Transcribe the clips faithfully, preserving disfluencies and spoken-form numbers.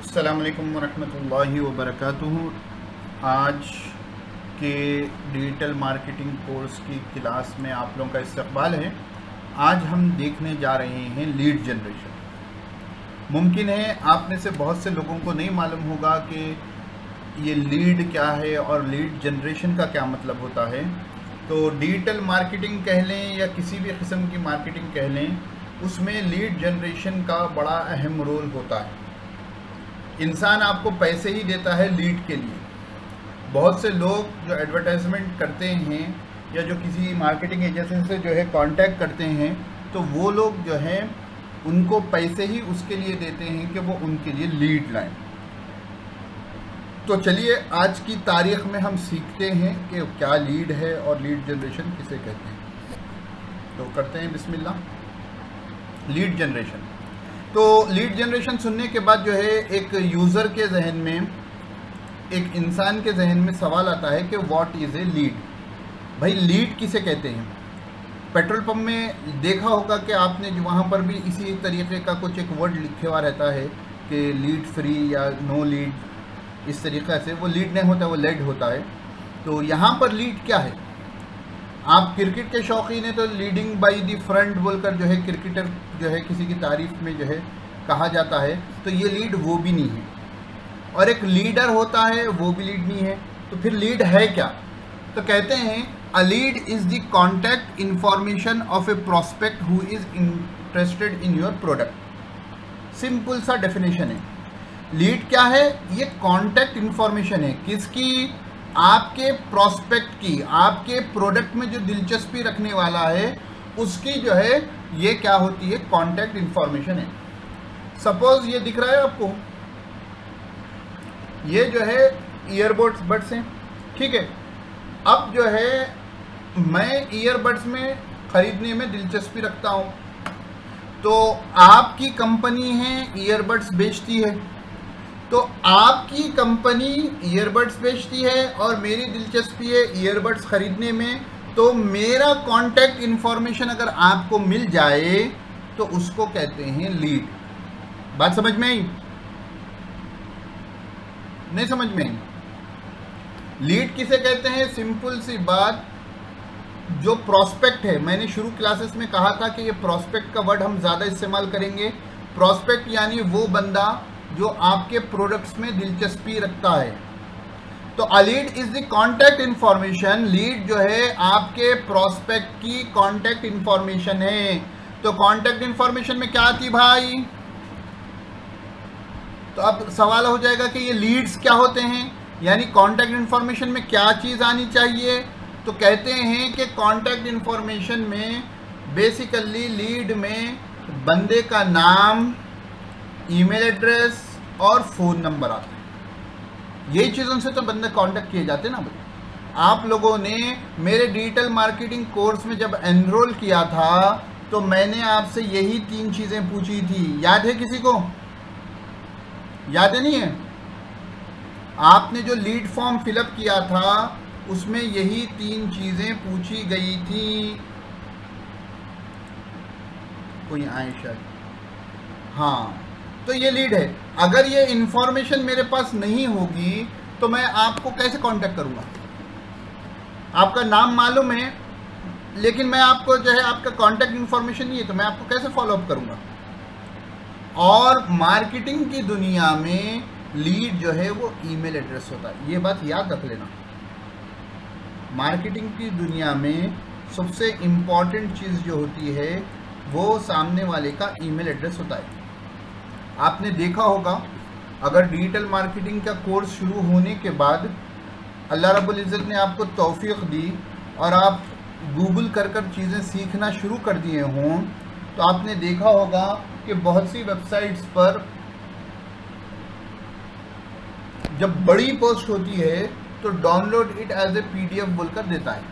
अस्सलाम वालेकुम वरहमतुल्लाहि वबरकातुहू। आज के डिजिटल मार्केटिंग कोर्स की क्लास में आप लोगों का इस्तकबाल है। आज हम देखने जा रहे हैं लीड जनरेशन। मुमकिन है आप में से बहुत से लोगों को नहीं मालूम होगा कि ये लीड क्या है और लीड जनरेशन का क्या मतलब होता है। तो डिजिटल मार्केटिंग कह लें या किसी भी किस्म की मार्केटिंग कह लें, उसमें लीड जनरेशन का बड़ा अहम रोल होता है। इंसान आपको पैसे ही देता है लीड के लिए। बहुत से लोग जो एडवर्टाइजमेंट करते हैं या जो किसी मार्केटिंग एजेंसी से जो है कांटेक्ट करते हैं, तो वो लोग जो हैं उनको पैसे ही उसके लिए देते हैं कि वो उनके लिए लीड लाएं। तो चलिए आज की तारीख में हम सीखते हैं कि क्या लीड है और लीड जनरेशन किसे कहते हैं। तो करते हैं बिस्मिल्लाह। Lead generation. तो लीड जनरेशन सुनने के बाद जो है एक यूज़र के जहन में, एक इंसान के जहन में सवाल आता है कि व्हाट इज़ ए लीड। भाई लीड किसे कहते हैं। पेट्रोल पंप में देखा होगा कि आपने वहाँ पर भी इसी तरीके का कुछ एक वर्ड लिखे हुआ रहता है कि लीड फ्री या नो लीड, इस तरीक़े से। वो लीड नहीं होता, वो लेड होता है। तो यहाँ पर लीड क्या है। आप क्रिकेट के शौकीन हैं तो लीडिंग बाय द फ्रंट बोलकर जो है क्रिकेटर जो है किसी की तारीफ में जो है कहा जाता है, तो ये लीड वो भी नहीं है। और एक लीडर होता है, वो भी लीड नहीं है। तो फिर लीड है क्या। तो कहते हैं a lead is the contact information of a prospect who is interested in your product. Simple सा डेफिनेशन है। लीड क्या है, ये कॉन्टैक्ट इंफॉर्मेशन है किसकी, आपके प्रोस्पेक्ट की, आपके प्रोडक्ट में जो दिलचस्पी रखने वाला है उसकी जो है ये क्या होती है, कॉन्टैक्ट इंफॉर्मेशन है। सपोज ये दिख रहा है आपको, ये जो है ईयरबड्स बड्स हैं, ठीक है। अब जो है मैं ईयरबड्स में ख़रीदने में दिलचस्पी रखता हूँ, तो आपकी कंपनी है ईयरबड्स बेचती है, तो आपकी कंपनी ईयरबड्स बेचती है और मेरी दिलचस्पी है ईयरबड्स ख़रीदने में। तो मेरा कॉन्टैक्ट इन्फॉर्मेशन अगर आपको मिल जाए तो उसको कहते हैं लीड। बात समझ में आई, नहीं समझ में आई। लीड किसे कहते हैं, सिंपल सी बात, जो प्रोस्पेक्ट है। मैंने शुरू क्लासेस में कहा था कि ये प्रोस्पेक्ट का वर्ड हम ज़्यादा इस्तेमाल करेंगे। प्रोस्पेक्ट यानी वो बंदा जो आपके प्रोडक्ट्स में दिलचस्पी रखता है। तो a lead is the contact information. Lead जो है आपके प्रोस्पेक्ट की कॉन्टैक्ट इंफॉर्मेशन है। तो कॉन्टैक्ट इंफॉर्मेशन में क्या आती भाई। तो अब सवाल हो जाएगा कि ये लीड्स क्या होते हैं, यानी कॉन्टैक्ट इंफॉर्मेशन में क्या चीज़ आनी चाहिए। तो कहते हैं कि कॉन्टैक्ट इंफॉर्मेशन में बेसिकली लीड में बंदे का नाम, ईमेल एड्रेस और फ़ोन नंबर आता है। यही चीज़ों से तो बंदे कांटेक्ट किए जाते हैं ना भाई। आप लोगों ने मेरे डिजिटल मार्केटिंग कोर्स में जब एनरोल किया था तो मैंने आपसे यही तीन चीज़ें पूछी थी। याद है किसी को, याद है नहीं है। आपने जो लीड फॉर्म फिलअप किया था उसमें यही तीन चीज़ें पूछी गई थी। कोई आयशा, हाँ। तो ये लीड है। अगर ये इंफॉर्मेशन मेरे पास नहीं होगी तो मैं आपको कैसे कांटेक्ट करूंगा। आपका नाम मालूम है लेकिन मैं आपको जो है आपका कांटेक्ट इंफॉर्मेशन नहीं है, तो मैं आपको कैसे फॉलो अप करूंगा। और मार्केटिंग की दुनिया में लीड जो है वो ईमेल एड्रेस होता है। ये बात याद रख लेना। मार्केटिंग की दुनिया में सबसे इम्पॉर्टेंट चीज़ जो होती है वो सामने वाले का ईमेल एड्रेस होता है। आपने देखा होगा, अगर डिजिटल मार्केटिंग का कोर्स शुरू होने के बाद अल्लाह रब्बुल इज़्ज़त ने आपको तौफीक दी और आप गूगल कर कर चीज़ें सीखना शुरू कर दिए हों, तो आपने देखा होगा कि बहुत सी वेबसाइट्स पर जब बड़ी पोस्ट होती है तो download it as a PDF बोलकर देता है।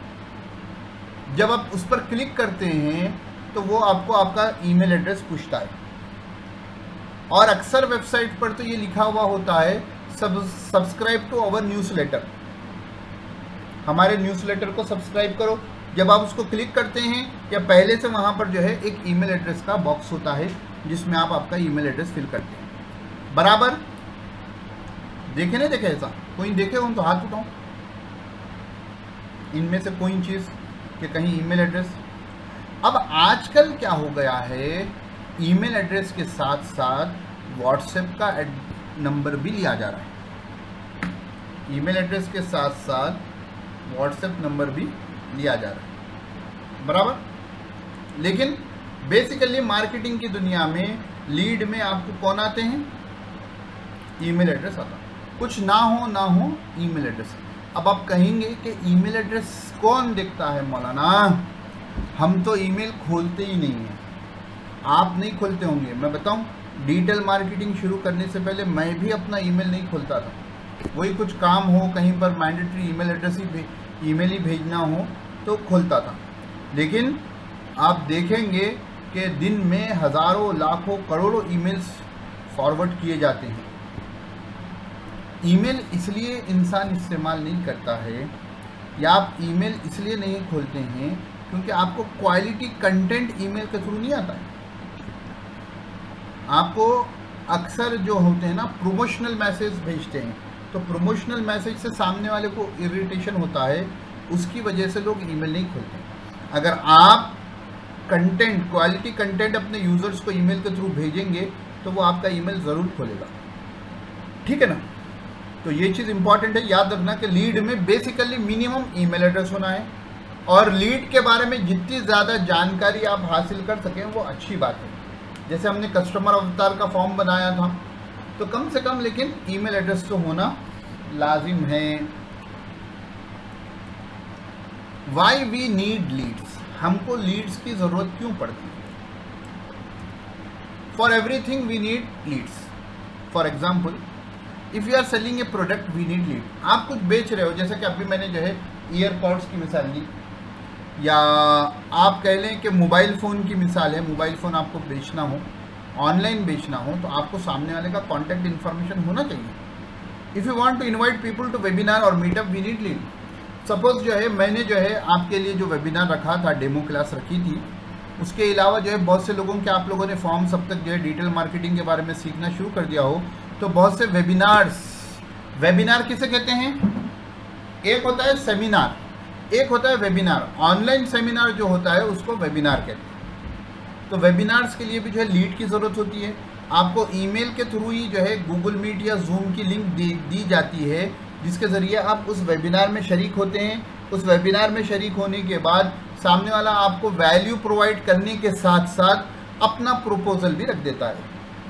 जब आप उस पर क्लिक करते हैं तो वो आपको आपका ईमेल एड्रेस पूछता है। और अक्सर वेबसाइट पर तो ये लिखा हुआ होता है सब सब्सक्राइब टू आवर न्यूज़लेटर, हमारे न्यूज़लेटर को सब्सक्राइब करो। जब आप उसको क्लिक करते हैं या पहले से वहाँ पर जो है एक ईमेल एड्रेस का बॉक्स होता है जिसमें आप आपका ईमेल एड्रेस फिल करते हैं। बराबर। देखे नहीं देखे ऐसा? कोई देखे हो तो हाथ उठाओ इनमें से कोई चीज़ कि कहीं ईमेल एड्रेस। अब आजकल क्या हो गया है, ईमेल एड्रेस के साथ साथ व्हाट्सएप का नंबर भी लिया जा रहा है। ईमेल एड्रेस के साथ साथ व्हाट्सएप नंबर भी लिया जा रहा है, बराबर। लेकिन बेसिकली मार्केटिंग की दुनिया में लीड में आपको कौन आते हैं? ईमेल एड्रेस आता है। कुछ ना हो ना हो ईमेल एड्रेस। अब आप कहेंगे कि ईमेल एड्रेस कौन देखता है मौलाना, हम तो ईमेल खोलते ही नहीं हैं। आप नहीं खोलते होंगे, मैं बताऊं, डिजिटल मार्केटिंग शुरू करने से पहले मैं भी अपना ईमेल नहीं खोलता था। वही कुछ काम हो, कहीं पर मैंडेटरी ईमेल एड्रेस ही ईमेल ही भेजना हो तो खोलता था। लेकिन आप देखेंगे कि दिन में हज़ारों लाखों करोड़ों ईमेल्स फॉरवर्ड किए जाते हैं। ईमेल इसलिए इंसान इस्तेमाल नहीं करता है या आप ईमेल इसलिए नहीं खोलते हैं क्योंकि आपको क्वालिटी कंटेंट ईमेल के थ्रू नहीं आता है। आपको अक्सर जो होते हैं ना प्रोमोशनल मैसेज भेजते हैं, तो प्रोमोशनल मैसेज से सामने वाले को इरिटेशन होता है, उसकी वजह से लोग ईमेल नहीं खोलते। अगर आप कंटेंट क्वालिटी कंटेंट अपने यूज़र्स को ईमेल के थ्रू भेजेंगे तो वो आपका ईमेल ज़रूर खोलेगा, ठीक है ना। तो ये चीज़ इंपॉर्टेंट है, याद रखना कि लीड में बेसिकली मिनिमम ईमेल एड्रेस होना है और लीड के बारे में जितनी ज़्यादा जानकारी आप हासिल कर सकें वो अच्छी बात है। जैसे हमने कस्टमर अवतार का फॉर्म बनाया था तो कम से कम लेकिन ईमेल एड्रेस तो होना लाजिम है। वाई वी नीड लीड्स, हमको लीड्स की ज़रूरत क्यों पड़ती है? For everything we need leads. For example, if you are selling a product we need lead. आप कुछ बेच रहे हो, जैसे कि अभी मैंने जो है ईयरपॉड्स की मिसाल ली, या आप कह लें कि मोबाइल फ़ोन की मिसाल है। मोबाइल फ़ोन आपको बेचना हो, ऑनलाइन बेचना हो, तो आपको सामने वाले का कॉन्टैक्ट इन्फॉर्मेशन होना चाहिए। If you want to invite people to webinar और meetup we need lead. Suppose जो है मैंने जो है आपके लिए जो वेबिनार रखा था, डेमो क्लास रखी थी, उसके अलावा जो है बहुत से लोगों के आप लोगों ने फॉर्म्स अब तक जो है डिजिटल मार्केटिंग के बारे में सीखना शुरू कर दिया हो, तो बहुत से वेबिनार्स, वेबिनार किसे कहते हैं? एक होता है सेमिनार, एक होता है वेबिनार। ऑनलाइन सेमिनार जो होता है उसको वेबिनार कहते हैं। तो वेबिनार्स के लिए भी जो है लीड की ज़रूरत होती है। आपको ईमेल के थ्रू ही जो है गूगल मीट या जूम की लिंक दी, दी जाती है, जिसके ज़रिए आप उस वेबिनार में शरीक होते हैं। उस वेबिनार में शरीक होने के बाद सामने वाला आपको वैल्यू प्रोवाइड करने के साथ साथ अपना प्रपोजल भी रख देता है।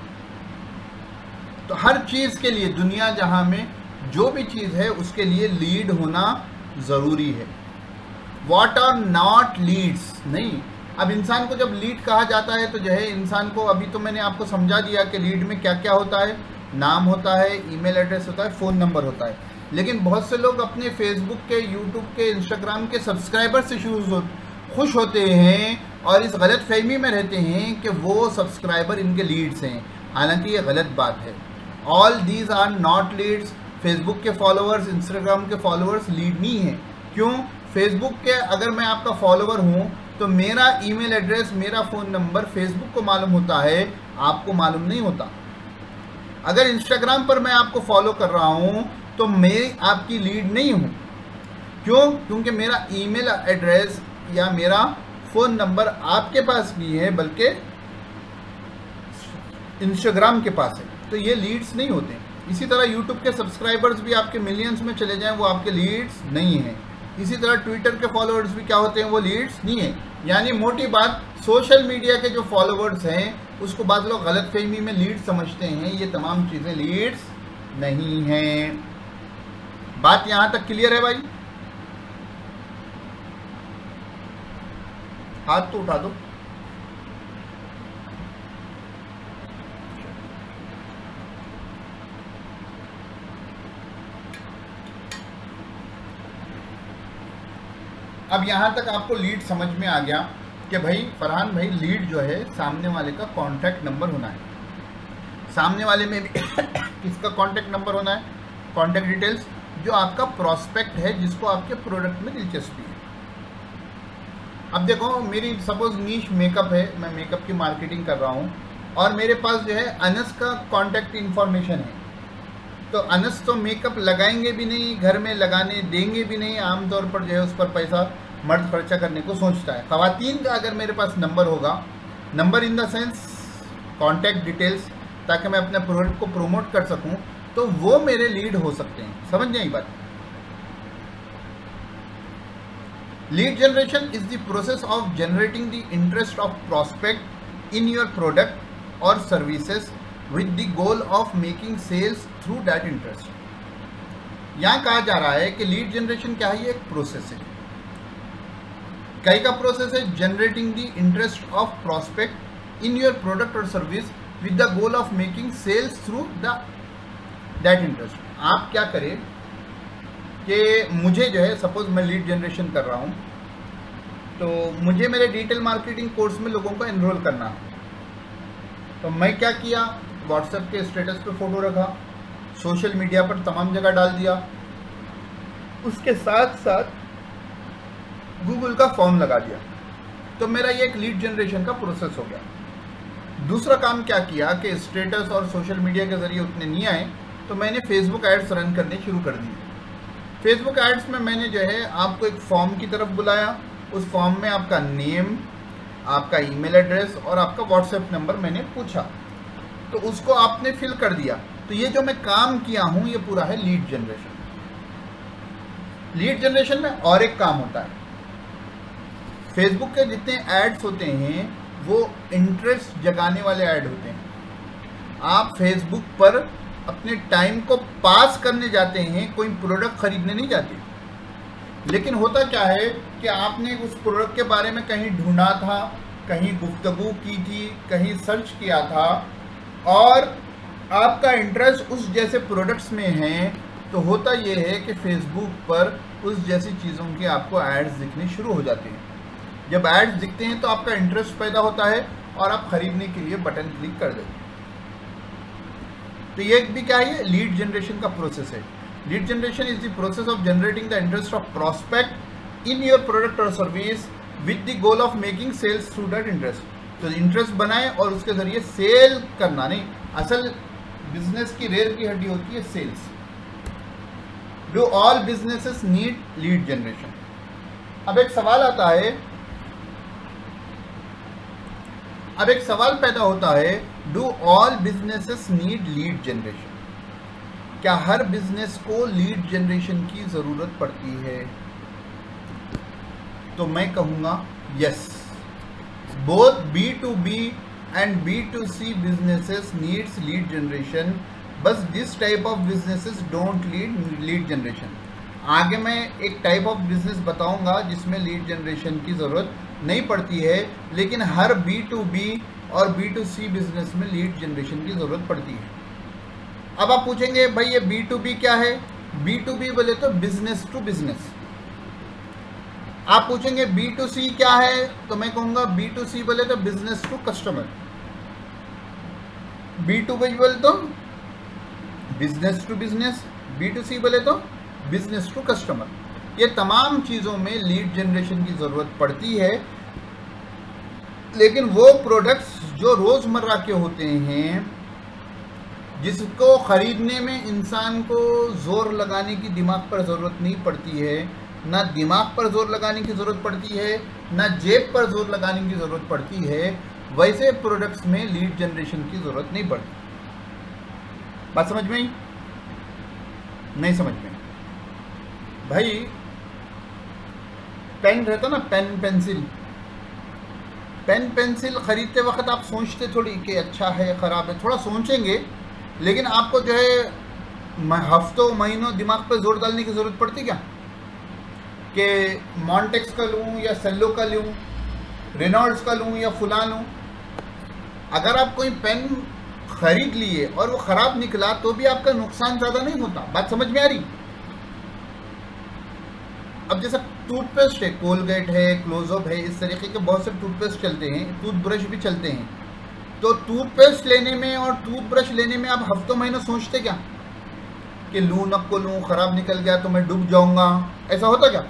तो हर चीज़ के लिए, दुनिया जहां में जो भी चीज़ है उसके लिए लीड होना ज़रूरी है। व्हाट आर नॉट लीड्स नहीं। अब इंसान को जब लीड कहा जाता है तो जो है इंसान को, अभी तो मैंने आपको समझा दिया कि लीड में क्या क्या होता है। नाम होता है, ईमेल एड्रेस होता है, फ़ोन नंबर होता है। लेकिन बहुत से लोग अपने फेसबुक के, यूट्यूब के, इंस्टाग्राम के सब्सक्राइबर से शुरू खुश होते हैं और इस गलत फहमी में रहते हैं कि वो सब्सक्राइबर इनके लीड्स हैं। हालांकि ये गलत बात है। All these are not leads. Facebook के फॉलोअर्स, इंस्टाग्राम के फॉलोअर्स लीड नहीं हैं। क्यों? फेसबुक के अगर मैं आपका फॉलोअर हूं तो मेरा ईमेल एड्रेस, मेरा फ़ोन नंबर फेसबुक को मालूम होता है, आपको मालूम नहीं होता। अगर इंस्टाग्राम पर मैं आपको फॉलो कर रहा हूं तो मैं आपकी लीड नहीं हूं। क्यों? क्योंकि मेरा ईमेल एड्रेस या मेरा फ़ोन नंबर आपके पास नहीं है बल्कि इंस्टाग्राम के पास है, तो ये लीड्स नहीं होते। इसी तरह यूट्यूब के सब्सक्राइबर्स भी आपके मिलियंस में चले जाएं, वो आपके लीड्स नहीं हैं। इसी तरह ट्विटर के फॉलोअर्स भी क्या होते हैं? वो लीड्स नहीं है। यानी मोटी बात, सोशल मीडिया के जो फॉलोअर्स हैं उसको बाद लोग गलत फहमी में लीड समझते हैं। ये तमाम चीज़ें लीड्स नहीं हैं। बात यहाँ तक क्लियर है भाई? हाथ तो उठा दो। अब यहाँ तक आपको लीड समझ में आ गया कि भाई फरहान भाई, लीड जो है सामने वाले का कॉन्टैक्ट नंबर होना है। सामने वाले में भी किसका कॉन्टैक्ट नंबर होना है? कॉन्टैक्ट डिटेल्स, जो आपका प्रॉस्पेक्ट है, जिसको आपके प्रोडक्ट में दिलचस्पी है। अब देखो, मेरी सपोज नीश मेकअप है, मैं मेकअप की मार्केटिंग कर रहा हूँ, और मेरे पास जो है अनस का कॉन्टैक्ट इन्फॉर्मेशन है, तो अनस तो मेकअप लगाएंगे भी नहीं, घर में लगाने देंगे भी नहीं, आमतौर पर जो है उस पर पैसा मर्द खर्चा करने को सोचता है। ख़वातीन का अगर मेरे पास नंबर होगा, number in the sense contact details, ताकि मैं अपने प्रोडक्ट को प्रमोट कर सकूं, तो वो मेरे लीड हो सकते हैं। समझ गए बात? Lead generation is the process of generating the interest of prospect in your product और services with the goal of making sales through that interest. यहाँ कहा जा रहा है कि लीड जनरेशन क्या है, ये एक प्रोसेस है। कई का प्रोसेस है generating the interest of prospect in your product और service with the goal of making sales through the that interest. आप क्या करें कि मुझे जो है, सपोज मैं लीड जनरेशन कर रहा हूँ, तो मुझे मेरे डिजिटल मार्केटिंग कोर्स में लोगों को एनरोल करना है, तो मैं क्या किया, व्हाट्सएप के स्टेटस पे फ़ोटो रखा, सोशल मीडिया पर तमाम जगह डाल दिया, उसके साथ साथ गूगल का फॉर्म लगा दिया, तो मेरा ये एक लीड जनरेशन का प्रोसेस हो गया। दूसरा काम क्या किया कि स्टेटस और सोशल मीडिया के ज़रिए उतने नहीं आए, तो मैंने फेसबुक एड्स रन करने शुरू कर दिए। फेसबुक एड्स में मैंने जो है आपको एक फॉर्म की तरफ बुलाया, उस फॉर्म में आपका नेम, आपका ईमेल एड्रेस और आपका व्हाट्सएप नंबर मैंने पूछा, तो उसको आपने फिल कर दिया। तो ये जो मैं काम किया हूँ ये पूरा है लीड जनरेशन। लीड जनरेशन में और एक काम होता है, फेसबुक के जितने एड्स होते हैं वो इंटरेस्ट जगाने वाले ऐड होते हैं। आप फेसबुक पर अपने टाइम को पास करने जाते हैं, कोई प्रोडक्ट खरीदने नहीं जाते। लेकिन होता क्या है कि आपने उस प्रोडक्ट के बारे में कहीं ढूंढा था, कहीं गुफ्तगू की थी, कहीं सर्च किया था और आपका इंटरेस्ट उस जैसे प्रोडक्ट्स में है, तो होता ये है कि फेसबुक पर उस जैसी चीज़ों के आपको एड्स दिखने शुरू हो जाते हैं। जब एड्स दिखते हैं तो आपका इंटरेस्ट पैदा होता है और आप खरीदने के लिए बटन क्लिक कर देते हैं। तो ये भी क्या है, लीड जनरेशन का प्रोसेस है। Lead generation is the process of generating the interest of prospect in your product और service with the goal of making sales through that interest. तो इंटरेस्ट बनाए और उसके जरिए सेल करना नहीं, असल बिजनेस की रेर की हड्डी होती है sales. Do all businesses need lead generation? अब एक सवाल आता है, अब एक सवाल पैदा होता है, do all businesses need lead generation? क्या हर बिजनेस को लीड जनरेशन की ज़रूरत पड़ती है? तो मैं कहूँगा yes, both B to B and B to C businesses needs lead generation, बस this type of businesses don't lead lead generation. आगे मैं एक टाइप ऑफ बिजनेस बताऊंगा जिसमें लीड जनरेशन की ज़रूरत नहीं पड़ती है, लेकिन हर बी टू बी और बी टू सी बिजनेस में लीड जनरेशन की ज़रूरत पड़ती है। अब आप पूछेंगे भाई ये बी टू बी क्या है? बी टू बी बोले तो बिजनेस टू बिजनेस। आप पूछेंगे बी टू सी क्या है? तो मैं कहूँगा बी टू सी बोले तो business to customer. B to B बोले तो business to business, B to C बोले तो बिजनेस टू कस्टमर। ये तमाम चीज़ों में लीड जनरेशन की ज़रूरत पड़ती है, लेकिन वो प्रोडक्ट्स जो रोज़मर्रा के होते हैं, जिसको ख़रीदने में इंसान को ज़ोर लगाने की दिमाग पर ज़रूरत नहीं पड़ती है, ना दिमाग पर ज़ोर लगाने की ज़रूरत पड़ती है, ना जेब पर ज़ोर लगाने की ज़रूरत पड़ती है, वैसे प्रोडक्ट्स में लीड जनरेशन की ज़रूरत नहीं पड़ती। बात समझ में आई? नहीं समझ में? भाई पेन रहता ना, पेन पेंसिल, पेन पेंसिल खरीदते वक्त आप सोचते थोड़ी कि अच्छा है ख़राब है, थोड़ा सोचेंगे, लेकिन आपको जो है हफ्तों महीनों दिमाग पर जोर डालने की ज़रूरत पड़ती क्या कि मॉन्टेक्स का लूँ या सेल्लो का लूँ, रेनॉल्ड्स का लूँ या फुला लूँ। अगर आप कोई पेन खरीद लिए और वो ख़राब निकला तो भी आपका नुकसान ज़्यादा नहीं होता। बात समझ में आ रही? अब जैसा टूथपेस्ट है, कोलगेट है, क्लोजअप है, इस तरीके के बहुत से टूथपेस्ट चलते हैं, टूथब्रश भी चलते हैं। तो टूथपेस्ट लेने में और टूथब्रश लेने में आप हफ्तों महीनों सोचते क्या कि लूँ न को लूँ, ख़राब निकल गया तो मैं डूब जाऊंगा, ऐसा होता क्या?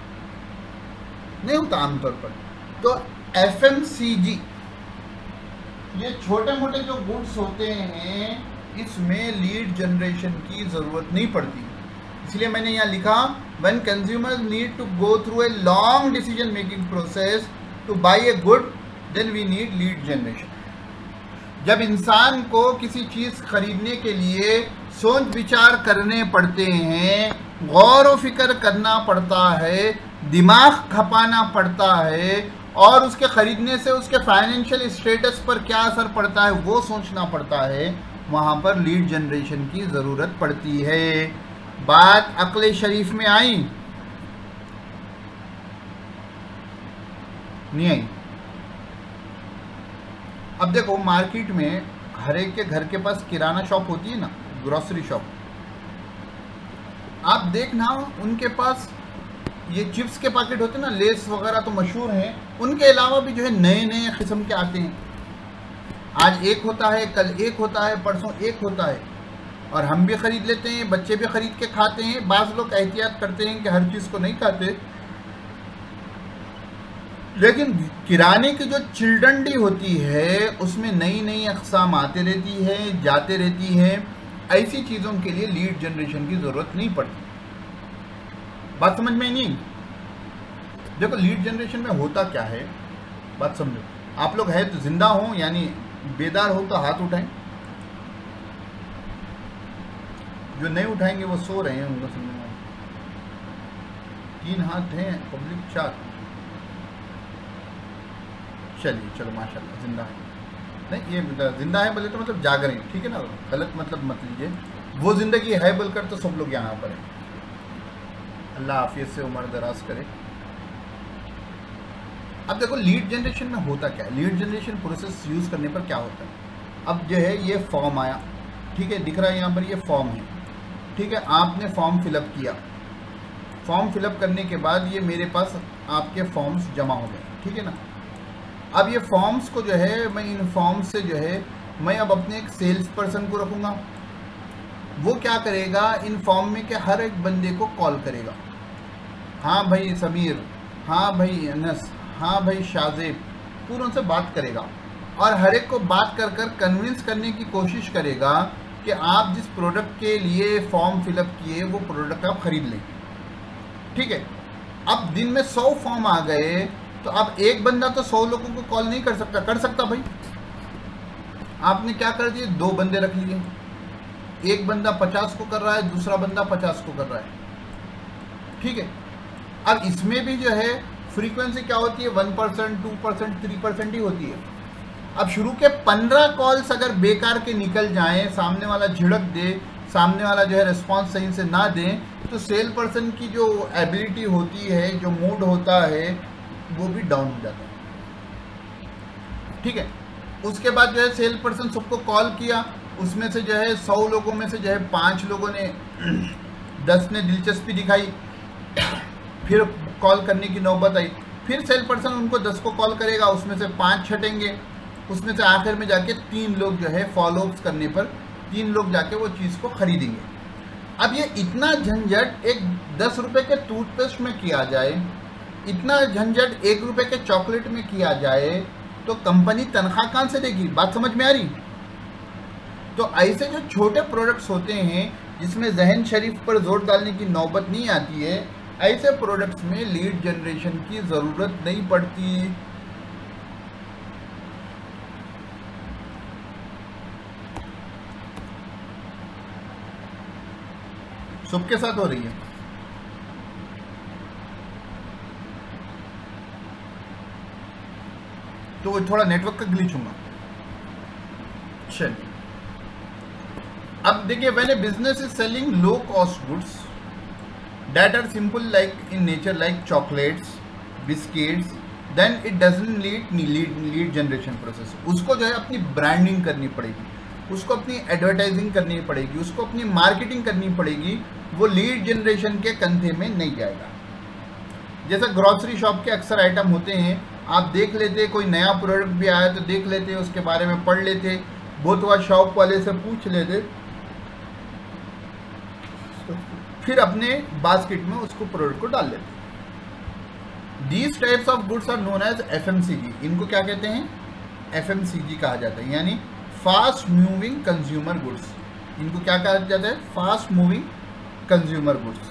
नहीं होता आमतौर पर। तो एफ एम सी जी ये छोटे मोटे जो गुड्स होते हैं इसमें लीड जनरेशन की ज़रूरत नहीं पड़ती, इसलिए मैंने यहाँ लिखा when consumers need to go through a long decision making process to buy a good then we need lead generation. जब इंसान को किसी चीज़ खरीदने के लिए सोच विचार करने पड़ते हैं, गौर व फिक्र करना पड़ता है, दिमाग खपाना पड़ता है और उसके ख़रीदने से उसके फाइनेंशियल स्टेटस पर क्या असर पड़ता है वो सोचना पड़ता है, वहाँ पर लीड जनरेशन की ज़रूरत पड़ती है। बात अक्ल शरीफ में आई नहीं आई? अब देखो मार्केट में हर एक के घर के पास किराना शॉप होती है ना, ग्रोसरी शॉप। आप देखना उनके पास ये चिप्स के पैकेट होते हैं ना, लेस वगैरह तो मशहूर हैं, उनके अलावा भी जो है नए नए किस्म के आते हैं। आज एक होता है, कल एक होता है, परसों एक होता है और हम भी ख़रीद लेते हैं, बच्चे भी ख़रीद के खाते हैं। बाज़ लोग एहतियात करते हैं कि हर चीज़ को नहीं खाते, लेकिन किराने की जो चिल्ड्रन डे होती है उसमें नई नई अक़साम आते रहती है, जाते रहती है। ऐसी चीज़ों के लिए लीड जनरेशन की ज़रूरत नहीं पड़ती। बात समझ में नहीं? देखो लीड जनरेशन में होता क्या है, बात समझो। आप लोग है तो जिंदा हो यानी बेदार हो तो हाथ उठाएं, जो नहीं उठाएंगे वो सो रहे हैं, उनको समझना। तीन हाथ हैं, पब्लिक चार। चलिए चलो माशाल्लाह जिंदा है। नहीं ये जिंदा है बोले तो मतलब जाग रहे हैं, ठीक है ना, गलत मतलब मत लीजिए। वो जिंदगी है बोलकर तो सब लोग यहाँ पर हैं। अल्लाह आफियत से उम्र दराज करे। अब देखो लीड जनरेशन में होता क्या है, लीड जनरेशन प्रोसेस यूज़ करने पर क्या होता है। अब जो है ये फॉर्म आया, ठीक है, दिख रहा है यहाँ पर ये फॉर्म है, ठीक है। आपने फॉर्म फिलअप किया, फॉर्म फिलअप करने के बाद ये मेरे पास आपके फॉर्म्स जमा हो गए, ठीक है ना। अब ये फॉर्म्स को जो है मैं इन फॉर्म्स से जो है मैं अब अपने एक सेल्स पर्सन को रखूँगा। वो क्या करेगा, इन फॉर्म में के हर एक बंदे को कॉल करेगा। हाँ भाई समीर, हाँ भाई अनस, हाँ भाई शाजेब, पूरों से बात करेगा और हर एक को बात कर कर कन्विंस करने की कोशिश करेगा कि आप जिस प्रोडक्ट के लिए फॉर्म फिलअप किए वो प्रोडक्ट आप खरीद लें, ठीक है। अब दिन में सौ फॉर्म आ गए तो अब एक बंदा तो सौ लोगों को कॉल नहीं कर सकता, कर सकता भाई। आपने क्या कर दिए, दो बंदे रख लिए, एक बंदा पचास को कर रहा है, दूसरा बंदा पचास को कर रहा है, ठीक है। अब इसमें भी जो है फ्रीक्वेंसी क्या होती है, one percent, two percent, three percent ही होती है। अब शुरू के पंद्रह कॉल्स अगर बेकार के निकल जाएं, सामने वाला झिड़क दे, सामने वाला जो है रिस्पॉन्स सही से ना दें, तो सेल पर्सन की जो एबिलिटी होती है, जो मूड होता है, वो भी डाउन हो जाता है, ठीक है। उसके बाद जो है सेल पर्सन सबको कॉल किया, उसमें से जो है सौ लोगों में से जो है पाँच लोगों ने दस ने दिलचस्पी दिखाई, फिर कॉल करने की नौबत आई, फिर सेल पर्सन उनको दस को कॉल करेगा, उसमें से पाँच छटेंगे, उसमें से आखिर में जाके तीन लोग जो है फॉलोअप्स करने पर तीन लोग जाके वो चीज़ को खरीदेंगे। अब ये इतना झंझट एक दस रुपये के टूथपेस्ट में किया जाए, इतना झंझट एक रुपये के चॉकलेट में किया जाए, तो कंपनी तनख्वाह कहाँ से देगी? बात समझ में आ रही? तो ऐसे जो छोटे प्रोडक्ट्स होते हैं जिसमें जहन शरीफ पर जोर डालने की नौबत नहीं आती है, ऐसे प्रोडक्ट्स में लीड जनरेशन की ज़रूरत नहीं पड़ती। सबके साथ हो रही है। तो थोड़ा नेटवर्क का ग्लिच होगा। चलिए अब देखिए, when a business is selling low cost goods that are simple like in nature like chocolates, biscuits, then it doesn't lead lead lead generation process. उसको जो है अपनी ब्रांडिंग करनी पड़ेगी, उसको अपनी एडवर्टाइजिंग करनी पड़ेगी, उसको अपनी मार्केटिंग करनी पड़ेगी। वो लीड जनरेशन के कंधे में नहीं जाएगा। जैसे ग्रॉसरी शॉप के अक्सर आइटम होते हैं, आप देख लेते, कोई नया प्रोडक्ट भी आया तो देख लेते, उसके बारे में पढ़ लेते, बहुत बार शॉप वाले से पूछ लेते, फिर अपने बास्केट में उसको प्रोडक्ट को डाल लेते। These types of goods are known as F M C G. इनको क्या कहते हैं? एफएमसीजी कहा जाता है, यानी फास्ट मूविंग कंज्यूमर गुड्स। इनको क्या कहा जाता है? Fast moving consumer goods.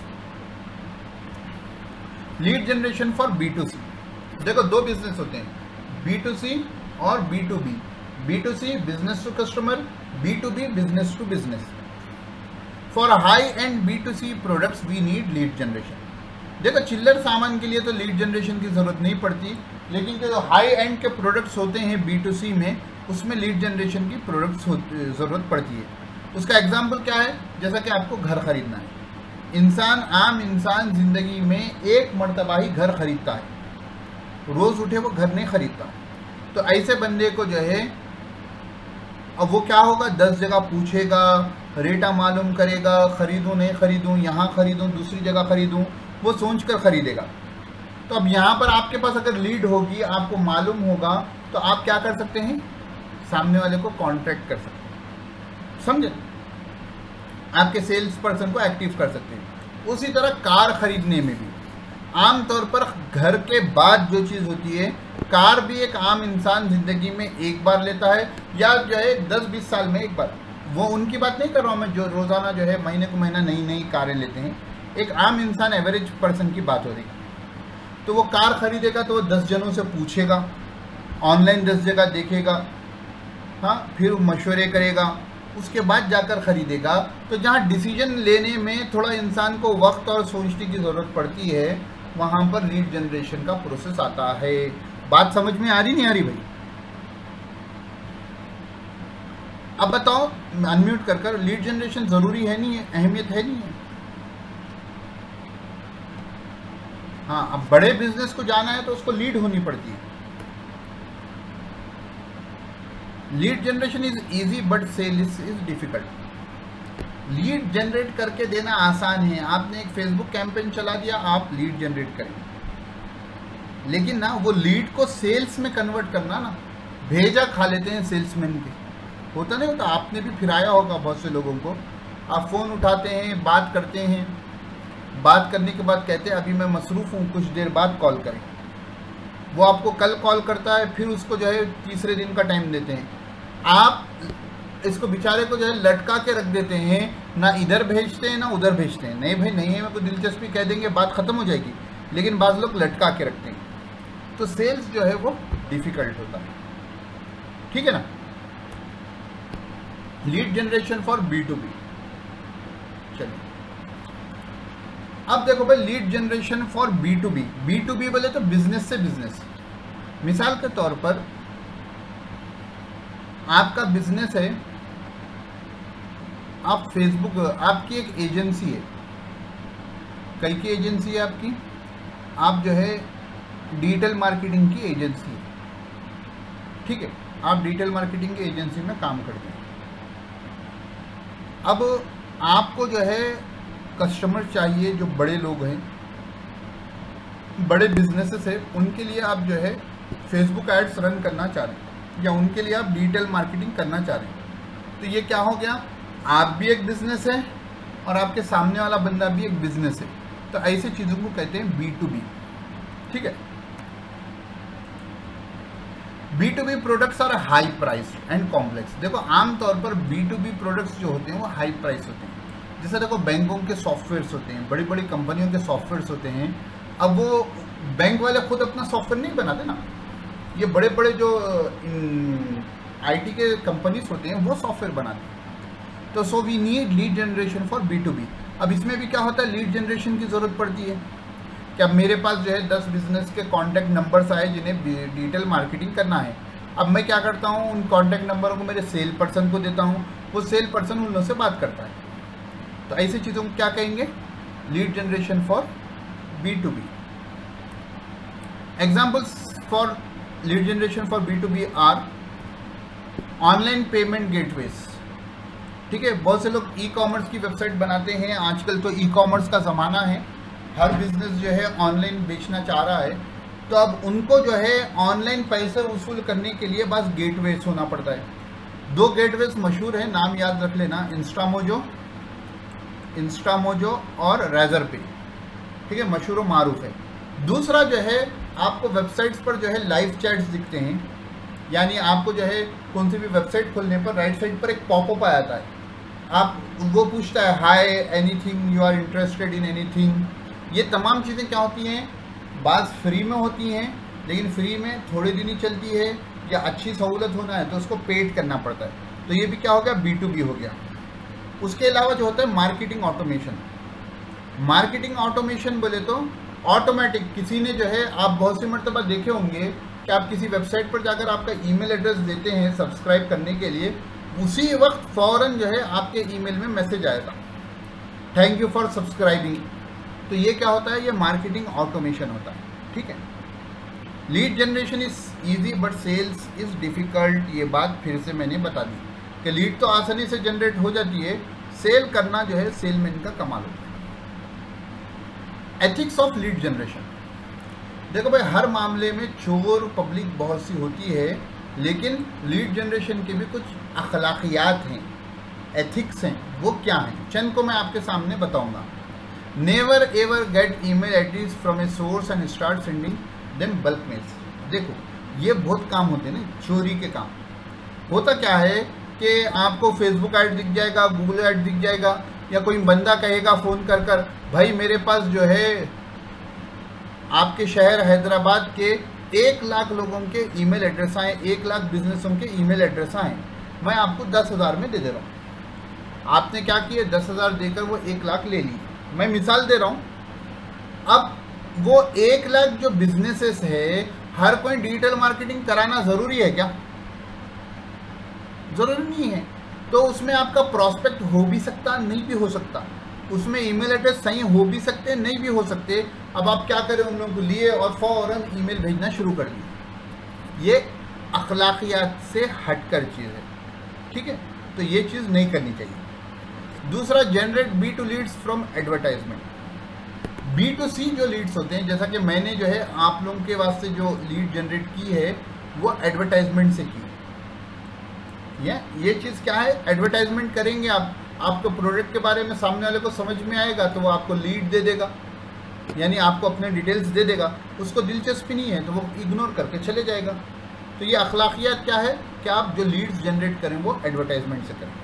Lead generation for B to C. देखो दो बिजनेस होते हैं, बी टू सी और B to B. B to C business to customer, B to B business to business. For high end B to C products we need lead generation. देखो चिल्लर सामान के लिए तो लीड जनरेशन की जरूरत नहीं पड़ती, लेकिन जो हाई एंड के प्रोडक्ट्स होते हैं बी टू सी में, उसमें लीड जनरेशन की प्रोडक्ट्स ज़रूरत पड़ती है। उसका एग्जांपल क्या है? जैसा कि आपको घर खरीदना है, इंसान आम इंसान ज़िंदगी में एक मरतबा ही घर खरीदता है, रोज़ उठे वो घर नहीं खरीदता। तो ऐसे बंदे को जो है, अब वो क्या होगा, दस जगह पूछेगा, रेटा मालूम करेगा, खरीदूं नहीं खरीदूं, यहाँ खरीदूं दूसरी जगह खरीदूं, वो सोच कर खरीदेगा। तो अब यहाँ पर आपके पास अगर लीड होगी, आपको मालूम होगा, तो आप क्या कर सकते हैं? सामने वाले को कॉन्ट्रैक्ट कर सकते हैं, समझे? आपके सेल्स पर्सन को एक्टिव कर सकते हैं। उसी तरह कार खरीदने में भी आमतौर पर घर के बाद जो चीज़ होती है, कार भी एक आम इंसान ज़िंदगी में एक बार लेता है, या जो है दस बीस साल में एक बार। वो उनकी बात नहीं कर रहा हूँ मैं जो रोज़ाना जो है महीने को महीना नई नई कारें लेते हैं। एक आम इंसान एवरेज पर्सन की बात हो रही है। तो वो कार खरीदेगा तो वो दस जनों से पूछेगा, ऑनलाइन दस जगह देखेगा, हाँ, फिर मशवरे करेगा, उसके बाद जाकर ख़रीदेगा। तो जहाँ डिसीजन लेने में थोड़ा इंसान को वक्त और सोचने की ज़रूरत पड़ती है, वहाँ पर लीड जनरेशन का प्रोसेस आता है। बात समझ में आ रही नहीं आ रही भाई? अब बताओ, अनम्यूट कर कर, लीड जनरेशन ज़रूरी है नहीं है, अहमियत है नहीं है? हाँ, अब बड़े बिजनेस को जाना है तो उसको लीड होनी पड़ती है। Lead generation is easy but sales is difficult. Lead generate करके देना आसान है। आपने एक फेसबुक कैंपेन चला दिया, आप लीड जनरेट करेंगे, लेकिन ना वो लीड को सेल्स में कन्वर्ट करना ना, भेजा खा लेते हैं सेल्समैन के। होता नहीं होता? आपने भी फिराया होगा बहुत से लोगों को। आप फ़ोन उठाते हैं, बात करते हैं, बात करने के बाद कहते हैं अभी मैं मसरूफ़ हूँ, कुछ देर बाद कॉल करें। वो आपको कल कॉल करता है, फिर उसको जो है तीसरे दिन का टाइम देते हैं। आप इसको बेचारे को जो है लटका के रख देते हैं, ना इधर भेजते हैं ना उधर भेजते हैं। नहीं भाई नहीं है, मेरे को दिलचस्पी, कह देंगे बात ख़त्म हो जाएगी, लेकिन बाज़ लोग लटका के रखते हैं। तो सेल्स जो है वो डिफ़िकल्ट होता है, ठीक है ना? Lead generation for B to B. चलिए अब देखो भाई, lead generation for B to B. B to B बोले तो बिजनेस से बिजनेस। मिसाल के तौर पर आपका बिजनेस है, आप फेसबुक, आपकी एक एजेंसी है, कई की एजेंसी है आपकी, आप जो है डिजिटल मार्केटिंग की एजेंसी है, ठीक है? आप डिजिटल मार्केटिंग की एजेंसी में काम करते हैं। अब आपको जो है कस्टमर चाहिए, जो बड़े लोग हैं, बड़े बिजनेसेस है, उनके लिए आप जो है फेसबुक एड्स रन करना चाह रहे हैं, या उनके लिए आप डिजिटल मार्केटिंग करना चाह रहे हैं। तो ये क्या हो गया, आप भी एक बिजनेस है और आपके सामने वाला बंदा भी एक बिजनेस है। तो ऐसे चीज़ों को कहते हैं बी टू बी, ठीक है? B to B products are high price and complex. देखो आमतौर पर बी टू बी प्रोडक्ट्स जो होते हैं वो हाई प्राइस होते हैं। जैसे देखो बैंकों के सॉफ्टवेयर्स होते हैं, बड़ी बड़ी कंपनियों के सॉफ्टवेयर्स होते हैं। अब वो बैंक वाले खुद अपना सॉफ्टवेयर नहीं बनाते ना, ये बड़े बड़े जो आईटी के कंपनीज होते हैं वो सॉफ्टवेयर बनाते हैं। तो so we need lead generation for B to B. अब इसमें भी क्या होता है, लीड जनरेशन की ज़रूरत पड़ती है कि अब मेरे पास जो है दस बिजनेस के कॉन्टैक्ट नंबर्स आए जिन्हें डिजिटल मार्केटिंग करना है। अब मैं क्या करता हूँ, उन कॉन्टैक्ट नंबरों को मेरे सेल पर्सन को देता हूँ, वो सेल पर्सन उन लोगों से बात करता है। तो ऐसी चीज़ों को क्या कहेंगे, lead generation for B to B. Examples for lead generation for B to B are online payment gateways, ठीक है? बहुत से लोग ई कॉमर्स की वेबसाइट बनाते हैं। आजकल तो ई कॉमर्स का ज़माना है, हर बिजनेस जो है ऑनलाइन बेचना चाह रहा है। तो अब उनको जो है ऑनलाइन पैसे वसूल करने के लिए बस गेटवेज होना पड़ता है। दो गेटवेज मशहूर है, नाम याद रख लेना, इंस्टामोजो इंस्टामोजो और रेजर पे, ठीक है? मशहूर मारूफ है। दूसरा जो है, आपको वेबसाइट्स पर जो है लाइव चैट्स दिखते हैं, यानी आपको जो है कौन सी भी वेबसाइट खोलने पर राइट साइड पर एक पॉपअप आ जाता है, आप वो पूछता है hi anything, you are interested in anything. ये तमाम चीज़ें क्या होती हैं, बाज़ फ्री में होती हैं, लेकिन फ्री में थोड़े दिन ही चलती है, या अच्छी सहूलत होना है तो उसको पेड करना पड़ता है। तो ये भी क्या हो गया, बी टू बी हो गया। उसके अलावा जो होता है मार्केटिंग ऑटोमेशन। मार्केटिंग ऑटोमेशन बोले तो ऑटोमेटिक किसी ने जो है, आप बहुत सी मरतबा देखे होंगे कि आप किसी वेबसाइट पर जाकर आपका ईमेल एड्रेस देते हैं सब्सक्राइब करने के लिए, उसी वक्त फ़ौरन जो है आपके ईमेल में मैसेज आएगा थैंक यू फॉर सब्सक्राइबिंग। तो ये क्या होता है, ये मार्केटिंग ऑटोमेशन होता है। ठीक है, lead generation is easy but sales is difficult. ये बात फिर से मैंने बता दी कि लीड तो आसानी से जनरेट हो जाती है, सेल करना जो है सेलमैन का कमाल होता है। Ethics of lead generation. देखो भाई, हर मामले में चोर पब्लिक बहुत सी होती है, लेकिन लीड जनरेशन के भी कुछ अखलाकियात हैं, एथिक्स हैं। वो क्या हैं, चंद को मैं आपके सामने बताऊंगा। Never ever get email address from a source and start sending them bulk mails. देखो ये बहुत काम होते हैं ना, चोरी के काम। होता क्या है कि आपको फेसबुक ऐड दिख जाएगा, गूगल ऐड दिख जाएगा, या कोई बंदा कहेगा फ़ोन कर कर भाई मेरे पास जो है आपके शहर हैदराबाद के एक लाख लोगों के ईमेल एड्रेस आए, एक लाख बिजनेसों के ईमेल एड्रेस आए, मैं आपको दस हज़ार में दे दे रहा हूँ। आपने क्या किया, दस हज़ार देकर वो एक लाख ले ली। मैं मिसाल दे रहा हूँ। अब वो एक लाख जो बिजनेसेस है, हर कोई डिजिटल मार्केटिंग कराना ज़रूरी है क्या? ज़रूरी नहीं है। तो उसमें आपका प्रॉस्पेक्ट हो भी सकता, नहीं भी हो सकता, उसमें ईमेल एड्रेस सही हो भी सकते, नहीं भी हो सकते। अब आप क्या करें, उन लोगों को लिए और फ़ौरन ईमेल भेजना शुरू कर दिए। ये अखलाकियात से हटकर चीज़ है। ठीक है, तो ये चीज़ नहीं करनी चाहिए। दूसरा, generate B to leads from advertisement. B to C जो लीड्स होते हैं, जैसा कि मैंने जो है आप लोगों के वास्ते जो लीड जनरेट की है वो एडवर्टाइजमेंट से की। या ये चीज़ क्या है, एडवर्टाइजमेंट करेंगे आप, आपको प्रोडक्ट के बारे में सामने वाले को समझ में आएगा तो वो आपको लीड दे देगा, यानी आपको अपने डिटेल्स दे देगा। उसको दिलचस्पी नहीं है तो वो इग्नोर करके चले जाएगा। तो ये अखलाकियात क्या है कि आप जो लीड्स जनरेट करें वो एडवर्टाइजमेंट से करें।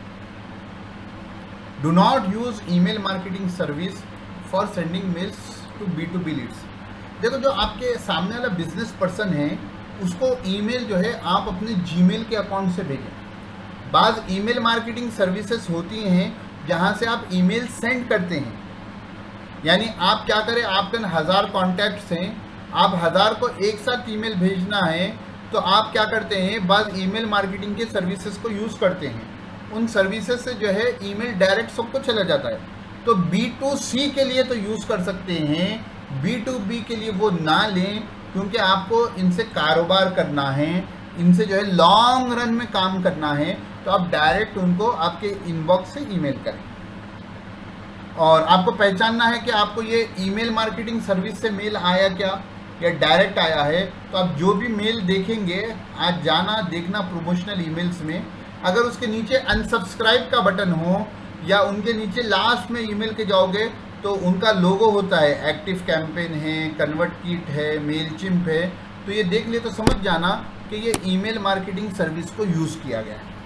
Do not use email marketing service for sending mails to B to B leads. देखो, जो आपके सामने वाला बिजनेस पर्सन है उसको ईमेल जो है आप अपने जीमेल के अकाउंट से भेजें। बाज़ ईमेल मार्केटिंग सर्विसेज होती हैं जहां से आप ईमेल सेंड करते हैं, यानी आप क्या करें, आपके हज़ार कॉन्टैक्ट्स हैं, आप हज़ार को एक साथ ईमेल भेजना है तो आप क्या करते हैं, बाज़ ईमेल मार्केटिंग के सर्विसेज को यूज़ करते हैं। उन सर्विसेज से जो है ईमेल डायरेक्ट सबको चला जाता है। तो बी टू सी के लिए तो यूज़ कर सकते हैं, बी टू बी के लिए वो ना लें, क्योंकि आपको इनसे कारोबार करना है, इनसे जो है लॉन्ग रन में काम करना है। तो आप डायरेक्ट उनको आपके इनबॉक्स से ईमेल करें। और आपको पहचानना है कि आपको ये ईमेल मार्केटिंग सर्विस से मेल आया क्या या डायरेक्ट आया है। तो आप जो भी मेल देखेंगे, आज जाना देखना प्रोमोशनल ईमेल्स में, अगर उसके नीचे अनसब्सक्राइब का बटन हो या उनके नीचे लास्ट में ईमेल के जाओगे तो उनका लोगो होता है, एक्टिव कैंपेन है, कन्वर्ट किट है, मेलचिम्प है, तो ये देख ले तो समझ जाना कि ये ईमेल मार्केटिंग सर्विस को यूज़ किया गया है।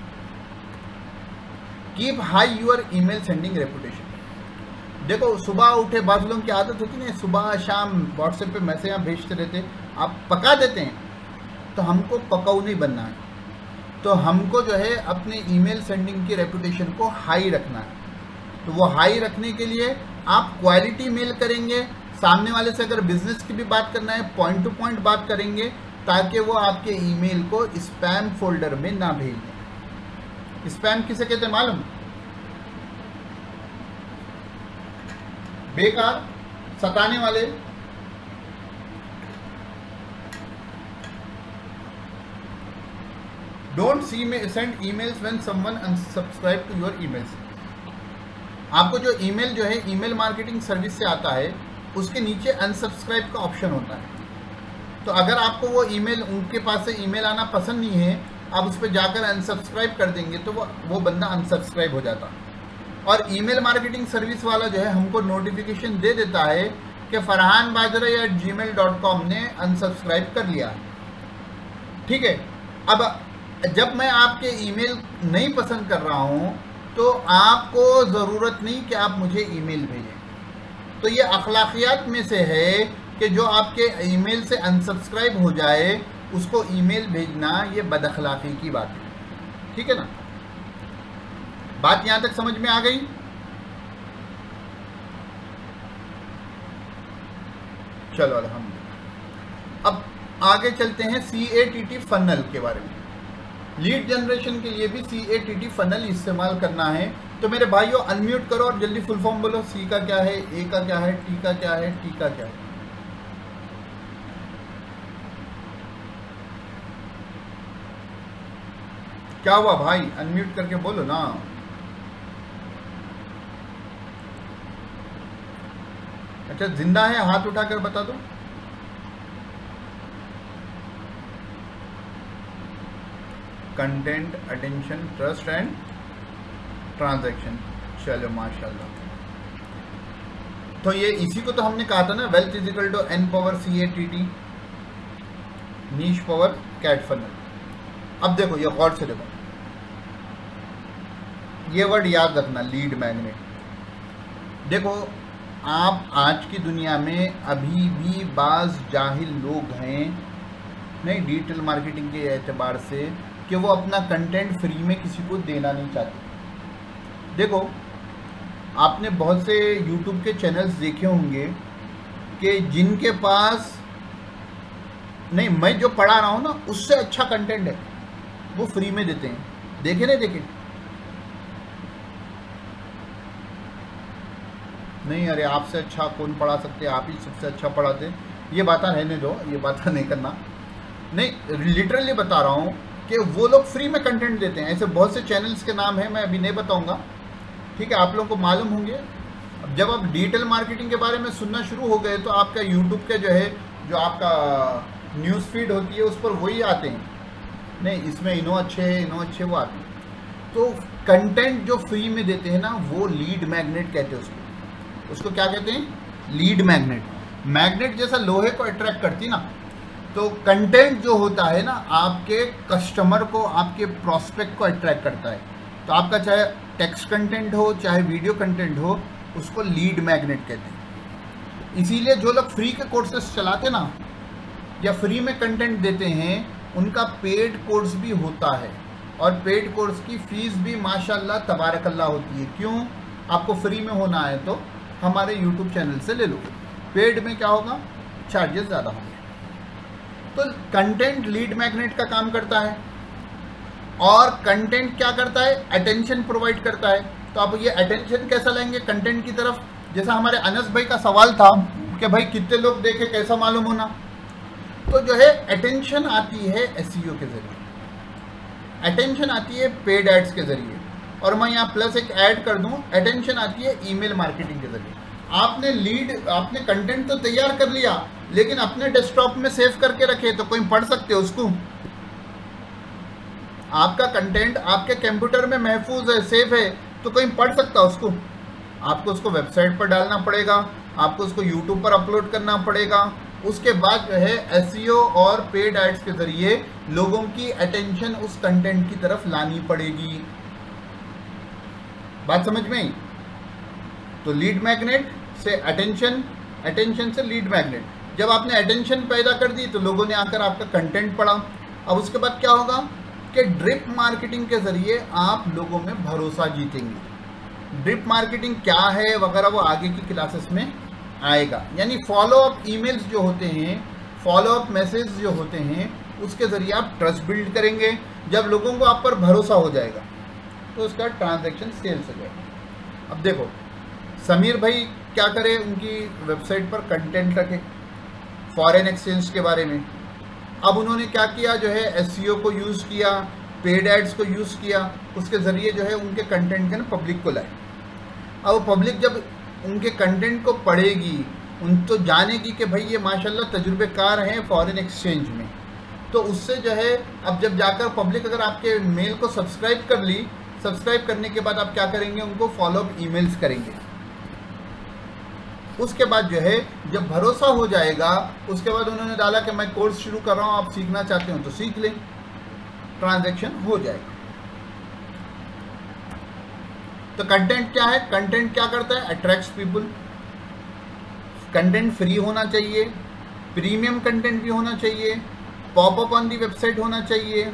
Keep high your email sending reputation. देखो, सुबह उठे बाद लोगों की आदत होती है, सुबह शाम व्हाट्सएप पे मैसेज आप भेजते रहते, आप पका देते हैं। तो हमको पकाऊ नहीं बनना है, तो हमको जो है अपने ईमेल सेंडिंग की रेपुटेशन को हाई रखना है। तो वो हाई रखने के लिए आप क्वालिटी मेल करेंगे, सामने वाले से अगर बिजनेस की भी बात करना है पॉइंट टू पॉइंट बात करेंगे, ताकि वो आपके ईमेल को स्पैम फोल्डर में ना भेज दें। स्पैम किसे कहते हैं मालूम? बेकार, सताने वाले, डोंट सी में send emails when someone unsubscribe to your emails. आपको जो ईमेल जो है ईमेल मार्केटिंग सर्विस से आता है उसके नीचे अनसब्सक्राइब का ऑप्शन होता है। तो अगर आपको वो ईमेल, उनके पास से ईमेल आना पसंद नहीं है, आप उस पर जाकर अनसब्सक्राइब कर देंगे तो वो वो बंदा अनसब्सक्राइब हो जाता। और ईमेल मार्केटिंग सर्विस वाला जो है हमको नोटिफिकेशन दे देता है कि फरहान बाजरा या जी मेल डॉट कॉम ने अनसब्सक्राइब कर लिया। ठीक है, अब जब मैं आपके ईमेल नहीं पसंद कर रहा हूं तो आपको ज़रूरत नहीं कि आप मुझे ईमेल भेजें। तो ये अखलाकियात में से है कि जो आपके ईमेल से अनसब्सक्राइब हो जाए उसको ईमेल भेजना ये बदअखलाकी की बात है। ठीक है ना, बात यहां तक समझ में आ गई? चलो अल्हम्दुलिल्लाह। अब आगे चलते हैं C A T T funnel के बारे में। लीड जनरेशन के लिए भी C A T T funnel इस्तेमाल करना है। तो मेरे भाइयों अनम्यूट करो और जल्दी फुल फॉर्म बोलो। सी का क्या है, ए का क्या है, टी का क्या है, टी का क्या है? क्या हुआ भाई, अनम्यूट करके बोलो ना। अच्छा जिंदा है, हाथ उठाकर बता दो। Content, attention, trust and transaction. चलो माशाल्लाह। तो ये इसी को तो हमने कहा था ना, wealth is equal to N power C A T T, niche power cat funnel. अब देखो ये गौर से देखो, ये वर्ड याद रखना, लीड मैग्नेट। देखो आप आज की दुनिया में अभी भी बाज जाहिल लोग हैं नहीं डिजिटल मार्केटिंग के एतबार से कि वो अपना कंटेंट फ्री में किसी को देना नहीं चाहते। देखो आपने बहुत से यूट्यूब के चैनल्स देखे होंगे कि जिनके पास नहीं, मैं जो पढ़ा रहा हूँ ना उससे अच्छा कंटेंट है वो फ्री में देते हैं। देखे नहीं देखे? नहीं, अरे आपसे अच्छा कौन पढ़ा सकते, आप ही सबसे अच्छा पढ़ाते। ये बात रहने दो, ये बात नहीं करना। नहीं, लिटरली बता रहा हूँ कि वो लोग फ्री में कंटेंट देते हैं। ऐसे बहुत से चैनल्स के नाम है, मैं अभी नहीं बताऊंगा, ठीक है, आप लोगों को मालूम होंगे। अब जब आप डिजिटल मार्केटिंग के बारे में सुनना शुरू हो गए तो आपका यूट्यूब के जो है, जो आपका न्यूज़ फीड होती है उस पर वही आते हैं। नहीं, इसमें इनो अच्छे हैं, इनो अच्छे, वो आते हैं। तो कंटेंट जो फ्री में देते हैं ना वो लीड मैग्नेट कहते हैं उसको। उसको क्या कहते हैं? Lead magnet. मैग्नेट जैसा लोहे को अट्रैक्ट करती ना, तो कंटेंट जो होता है ना आपके कस्टमर को, आपके प्रोस्पेक्ट को अट्रैक्ट करता है। तो आपका चाहे टेक्स्ट कंटेंट हो चाहे वीडियो कंटेंट हो, उसको लीड मैग्नेट कहते हैं। इसीलिए जो लोग फ्री के कोर्सेस चलाते ना या फ्री में कंटेंट देते हैं उनका पेड कोर्स भी होता है, और पेड कोर्स की फीस भी माशाल्लाह तबारकल्लाह होती है। क्यों? आपको फ्री में होना है तो हमारे यूट्यूब चैनल से ले लो। पेड में क्या होगा? चार्जेस ज़्यादा होंगे। तो कंटेंट लीड मैग्नेट का काम करता है, और कंटेंट क्या करता है? अटेंशन प्रोवाइड करता है। तो आप ये अटेंशन कैसा लेंगे कंटेंट की तरफ? जैसा हमारे अनस भाई का सवाल था कि भाई कितने लोग देखे, कैसा मालूम होना? तो जो है अटेंशन आती है एसईओ के जरिए, अटेंशन आती है पेड एड्स के जरिए, और मैं यहाँ प्लस एक ऐड कर दूँ, अटेंशन आती है ईमेल मार्केटिंग के जरिए। आपने लीड, आपने कंटेंट तो तैयार कर लिया लेकिन अपने डेस्कटॉप में सेव करके रखे तो कोई पढ़ सकते हो उसको? आपका कंटेंट आपके कंप्यूटर में महफूज है, सेव है, तो कोई पढ़ सकता उसको? आपको उसको वेबसाइट पर डालना पड़ेगा, आपको उसको यूट्यूब पर अपलोड करना पड़ेगा। उसके बाद जो है एसईओ और पेड एड्स के जरिए लोगों की अटेंशन उस कंटेंट की तरफ लानी पड़ेगी। बात समझ में आई? तो लीड मैग्नेट से अटेंशन, अटेंशन से लीड मैग्नेट। जब आपने अटेंशन पैदा कर दी तो लोगों ने आकर आपका कंटेंट पढ़ा। अब उसके बाद क्या होगा कि ड्रिप मार्केटिंग के जरिए आप लोगों में भरोसा जीतेंगे। ड्रिप मार्केटिंग क्या है वगैरह वो आगे की क्लासेस में आएगा। यानी फॉलो अप ईमेल्स जो होते हैं, फॉलो अप मैसेज जो होते हैं, उसके जरिए आप ट्रस्ट बिल्ड करेंगे। जब लोगों को आप पर भरोसा हो जाएगा तो उसका ट्रांजैक्शन सेल्स हो जाएगा। अब देखो समीर भाई क्या करे, उनकी वेबसाइट पर कंटेंट रखे फॉरेन एक्सचेंज के बारे में। अब उन्होंने क्या किया, जो है एसईओ को यूज़ किया, पेड एड्स को यूज़ किया, उसके ज़रिए जो है उनके कंटेंट के ना पब्लिक को लाए। अब पब्लिक जब उनके कंटेंट को पढ़ेगी, उन तो जानेगी कि भाई ये माशाल्लाह तजुर्बेकार हैं फॉरेन एक्सचेंज में, तो उससे जो है अब जब जाकर पब्लिक अगर आपके मेल को सब्सक्राइब कर ली, सब्सक्राइब करने के बाद आप क्या करेंगे, उनको फॉलोअप ईमेल्स करेंगे। उसके बाद जो है जब भरोसा हो जाएगा, उसके बाद उन्होंने डाला कि मैं कोर्स शुरू कर रहा हूँ, आप सीखना चाहते हो तो सीख लें। ट्रांजैक्शन हो जाएगा। तो कंटेंट क्या है? कंटेंट क्या करता है? Attracts people. कंटेंट फ्री होना चाहिए, प्रीमियम कंटेंट भी होना चाहिए, पॉपअप ऑन दी वेबसाइट होना चाहिए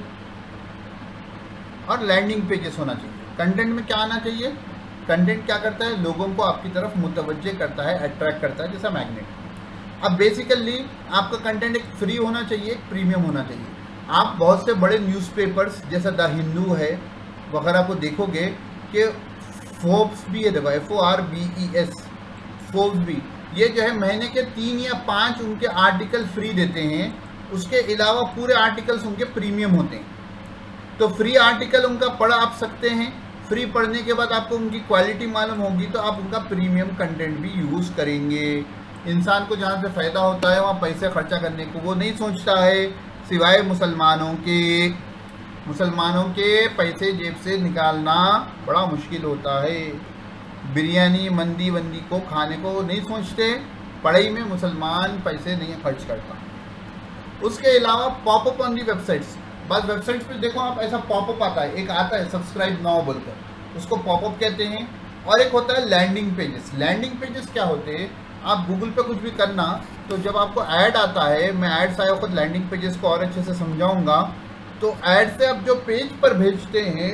और लैंडिंग पेजेस होना चाहिए। कंटेंट में क्या आना चाहिए? कंटेंट क्या करता है? लोगों को आपकी तरफ मुतवज्जे करता है, अट्रैक्ट करता है, जैसा मैग्नेट। अब बेसिकली आपका कंटेंट एक फ्री होना चाहिए, एक प्रीमियम होना चाहिए। आप बहुत से बड़े न्यूज़पेपर्स जैसा द हिंदू है वगैरह को देखोगे कि फोर्ब्स भी है, देखो F O R B E S, Forbes भी, ये जो है महीने के तीन या पाँच उनके आर्टिकल फ्री देते हैं, उसके अलावा पूरे आर्टिकल्स उनके प्रीमियम होते हैं। तो फ्री आर्टिकल उनका पढ़ आप सकते हैं, फ्री पढ़ने के बाद आपको उनकी क्वालिटी मालूम होगी तो आप उनका प्रीमियम कंटेंट भी यूज़ करेंगे। इंसान को जहाँ से फ़ायदा होता है वहाँ पैसे खर्चा करने को वो नहीं सोचता है, सिवाय मुसलमानों के। मुसलमानों के पैसे जेब से निकालना बड़ा मुश्किल होता है। बिरयानी मंदी वंदी को खाने को नहीं सोचते, पढ़ाई में मुसलमान पैसे नहीं खर्च करता। उसके अलावा पॉपअप ऑन दी वेबसाइट्स, बस वेबसाइट्स पे देखो आप, ऐसा पॉपअप आता है, एक आता है सब्सक्राइब नाउ बोलकर, उसको पॉपअप कहते हैं। और एक होता है लैंडिंग पेजेस। लैंडिंग पेजेस क्या होते हैं? आप गूगल पे कुछ भी करना तो जब आपको ऐड आता है, मैं ऐड्स आया खुद लैंडिंग पेजेस को और अच्छे से समझाऊंगा, तो ऐड से आप जो पेज पर भेजते हैं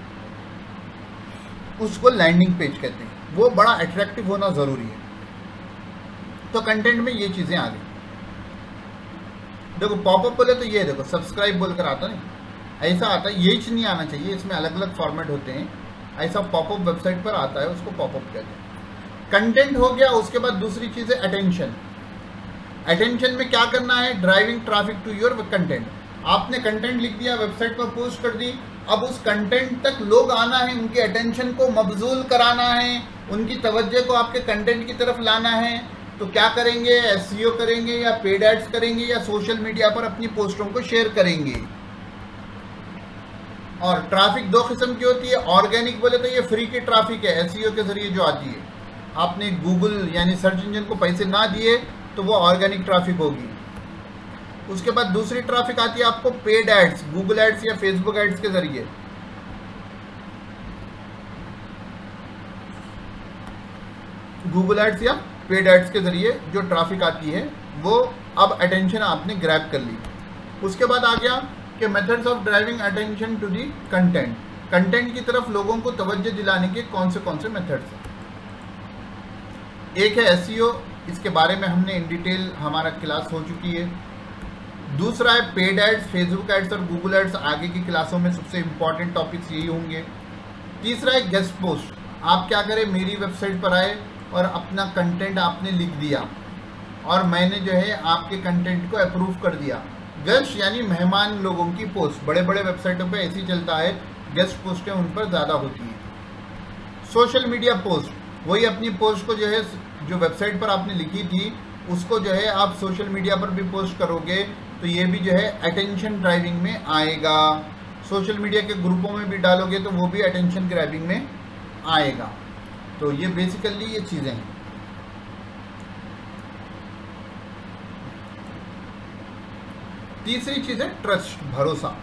उसको लैंडिंग पेज कहते हैं। वो बड़ा अट्रैक्टिव होना ज़रूरी है। तो कंटेंट में ये चीज़ें आ गई। देखो पॉपअप बोले तो ये देखो सब्सक्राइब बोलकर आता नहीं, ऐसा आता है, ये चीज़ नहीं आना चाहिए, इसमें अलग अलग फॉर्मेट होते हैं। ऐसा पॉपअप वेबसाइट पर आता है, उसको पॉपअप कहते हैं। कंटेंट हो गया। उसके बाद दूसरी चीज़ है अटेंशन। अटेंशन में क्या करना है? Driving traffic to your content. आपने कंटेंट लिख दिया, वेबसाइट पर पोस्ट कर दी, अब उस कंटेंट तक लोग आना है, उनकी अटेंशन को मबजूल कराना है, उनकी तवज्जो को आपके कंटेंट की तरफ लाना है। तो क्या करेंगे? एसईओ करेंगे या पेड एड्स करेंगे या सोशल मीडिया पर अपनी पोस्टों को शेयर करेंगे। और ट्रैफिक दो किस्म की होती है। ऑर्गेनिक बोले तो ये फ्री की ट्रैफिक है, एसईओ के जरिए जो आती है। आपने गूगल यानी सर्च इंजन को पैसे ना दिए तो वो ऑर्गेनिक ट्रैफिक होगी। उसके बाद दूसरी ट्रैफिक आती है आपको पेड एड्स, गूगल एड्स या फेसबुक एड्स के जरिए। गूगल एड्स या पेड एड्स के जरिए जो ट्रैफिक आती है वो अब अटेंशन आपने ग्रैब कर ली। उसके बाद आ गया कि methods of driving attention to the content. Content की तरफ लोगों को तवज्जो दिलाने के कौन से कौन से मेथड्स हैं। एक है एसईओ, इसके बारे में हमने इन डिटेल हमारा क्लास हो चुकी है। दूसरा है पेड एड्स, फेसबुक एड्स और गूगल एड्स, आगे की क्लासों में सबसे इंपॉर्टेंट टॉपिक्स यही होंगे। तीसरा है गेस्ट पोस्ट। आप क्या करें, मेरी वेबसाइट पर आए और अपना कंटेंट आपने लिख दिया और मैंने जो है आपके कंटेंट को अप्रूव कर दिया। गेस्ट यानी मेहमान लोगों की पोस्ट, बड़े बड़े वेबसाइटों पे ऐसे ही चलता है, गेस्ट पोस्टें उन पर ज़्यादा होती हैं। सोशल मीडिया पोस्ट, वही अपनी पोस्ट को जो है जो वेबसाइट पर आपने लिखी थी उसको जो है आप सोशल मीडिया पर भी पोस्ट करोगे तो ये भी जो है अटेंशन ड्राइविंग में आएगा। सोशल मीडिया के ग्रुपों में भी डालोगे तो वो भी अटेंशन ग्रैबिंग में आएगा। तो ये बेसिकली ये चीज़ें हैं। तीसरी चीज़ है ट्रस्ट, भरोसा,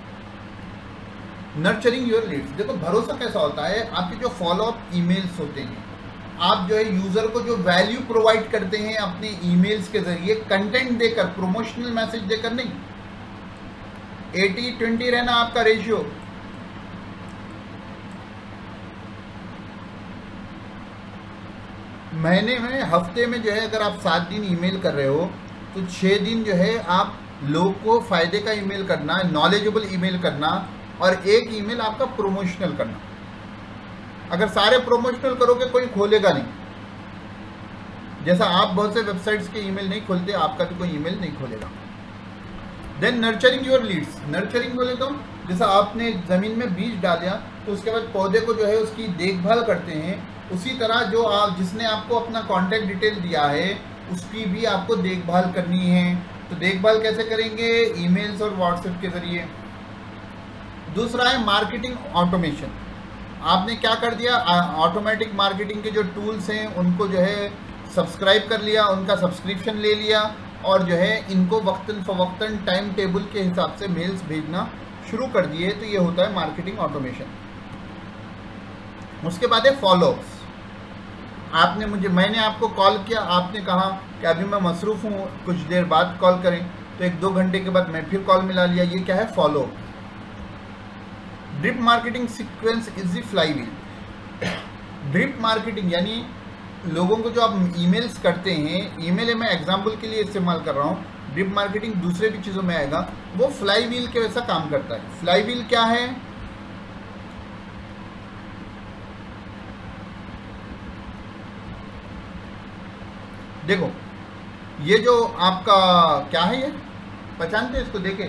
नर्चरिंग योर लीड्स। देखो भरोसा कैसा होता है, आपके जो फॉलोअप ईमेल्स होते हैं, आप जो है यूज़र को जो वैल्यू प्रोवाइड करते हैं अपने ईमेल्स के जरिए, कंटेंट देकर, प्रोमोशनल मैसेज देकर नहीं। एटी ट्वेंटी रहना आपका रेशियो। महीने में, हफ्ते में जो है अगर आप सात दिन ईमेल कर रहे हो तो छः दिन जो है आप लोग को फ़ायदे का ईमेल करना, नॉलेजेबल ईमेल करना और एक ईमेल आपका प्रोमोशनल करना। अगर सारे प्रोमोशनल करोगे कोई खोलेगा नहीं। जैसा आप बहुत से वेबसाइट्स के ईमेल नहीं खोलते, आपका भी कोई ईमेल नहीं खोलेगा। Then nurturing your leads. Nurturing बोले तो जैसा आपने ज़मीन में बीज डाला तो उसके बाद पौधे को जो है उसकी देखभाल करते हैं, उसी तरह जो आप जिसने आपको अपना कॉन्टैक्ट डिटेल दिया है उसकी भी आपको देखभाल करनी है। तो देखभाल कैसे करेंगे? ईमेल्स और व्हाट्सएप के ज़रिए। दूसरा है मार्केटिंग ऑटोमेशन। आपने क्या कर दिया, ऑटोमेटिक मार्केटिंग के जो टूल्स हैं उनको जो है सब्सक्राइब कर लिया, उनका सब्सक्रिप्शन ले लिया और जो है इनको वक्तन फ़वक्तन टाइम टेबल के हिसाब से मेल्स भेजना शुरू कर दिए तो ये होता है मार्केटिंग ऑटोमेशन। उसके बाद है फॉलोअप्स। आपने मुझे मैंने आपको कॉल किया, आपने कहा कि अभी मैं मसरूफ़ हूँ, कुछ देर बाद कॉल करें, तो एक दो घंटे के बाद मैं फिर कॉल मिला लिया, ये क्या है? Follow up. Drip marketing sequence is the flywheel. Drip marketing यानी लोगों को जो आप ईमेल्स करते हैं, ईमेल मैं एग्जाम्पल के लिए इस्तेमाल कर रहा हूँ, ड्रिप मार्केटिंग दूसरे भी चीज़ों में आएगा, वो फ्लाईव्हील के वैसा काम करता है। फ्लाईव्हील क्या है? देखो ये जो आपका क्या है, ये पहचानते हैं इसको? देखे,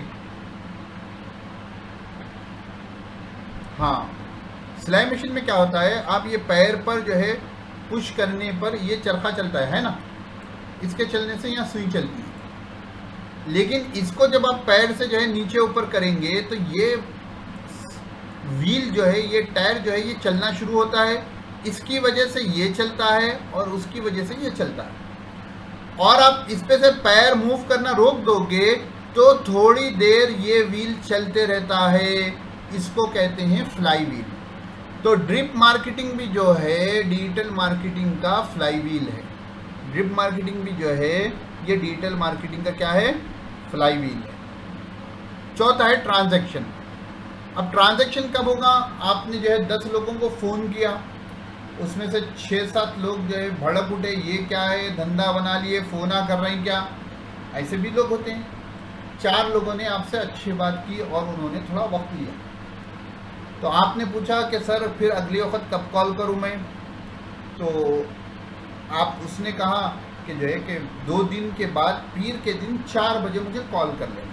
हाँ, सिलाई मशीन में क्या होता है, आप ये पैर पर जो है पुश करने पर ये चरखा चलता है है ना, इसके चलने से यहाँ सुई चलती है। लेकिन इसको जब आप पैर से जो है नीचे ऊपर करेंगे तो ये व्हील जो है, ये टायर जो है, ये चलना शुरू होता है, इसकी वजह से ये चलता है और उसकी वजह से ये चलता है। और आप इस पे से पैर मूव करना रोक दोगे तो थोड़ी देर ये व्हील चलते रहता है, इसको कहते हैं फ्लाई व्हील। तो ड्रिप मार्केटिंग भी जो है डिजिटल मार्केटिंग का फ्लाई व्हील है। ड्रिप मार्केटिंग भी जो है ये डिजिटल मार्केटिंग का क्या है? फ्लाई व्हील है। चौथा है ट्रांजैक्शन। अब ट्रांजैक्शन कब होगा? आपने जो है दस लोगों को फ़ोन किया, उसमें से छः सात लोग जो है भड़क उठे, ये क्या है, धंधा बना लिए, फ़ोना कर रहे हैं क्या? ऐसे भी लोग होते हैं। चार लोगों ने आपसे अच्छी बात की और उन्होंने थोड़ा वक्त लिया, तो आपने पूछा कि सर फिर अगली वक्त कब कॉल करूं मैं? तो आप उसने कहा कि जो है कि दो दिन के बाद पीर के दिन चार बजे मुझे कॉल कर लेना।